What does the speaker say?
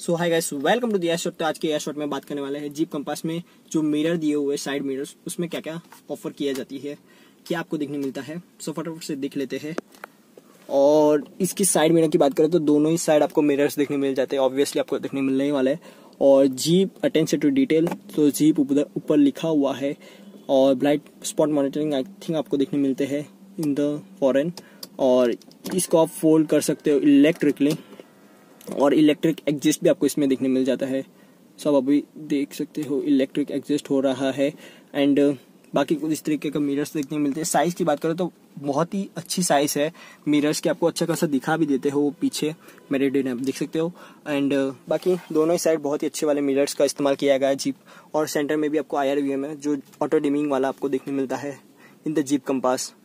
So hi guys, welcome to the air shot. तो आज के एयर शॉट में बात करने वाले हैं जीप कंपास में जो मिरर दिए हुए साइड मिरर्स, उसमें क्या क्या ऑफर किया जाती है, क्या आपको देखने मिलता है। सो फटाफट से देख लेते हैं। और इसकी साइड मिरर की बात करें तो दोनों ही साइड आपको मिरर्स देखने मिल जाते हैं, ऑब्वियसली आपको देखने मिलने ही वाला है। और जीप अटेंशन टू डिटेल, तो जीप ऊपर लिखा हुआ है। और blind spot monitoring I think आपको देखने मिलते हैं इन द फॉरेन। और इसको आप फोल्ड कर सकते हो इलेक्ट्रिकली, और इलेक्ट्रिक एग्जिस्ट भी आपको इसमें देखने मिल जाता है। सब अभी देख सकते हो इलेक्ट्रिक एग्जिस्ट हो रहा है। एंड बाकी कुछ इस तरीके का मिरर्स देखने मिलते हैं। साइज की बात करें तो बहुत ही अच्छी साइज है मिरर्स के, आपको अच्छा खासा दिखा भी देते हो वो पीछे मेरे डेन आप देख सकते हो। एंड बाकी दोनों ही साइड बहुत ही अच्छे वाले मिरर्स का इस्तेमाल किया गया है जीप। और सेंटर में भी आपको IRVM है जो ऑटो डिमिंग वाला आपको देखने मिलता है इन द जीप कंपास।